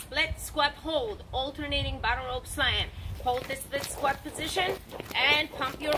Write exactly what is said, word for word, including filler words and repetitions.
split squat hold, alternating bottom rope slam. Hold the split squat position and pump your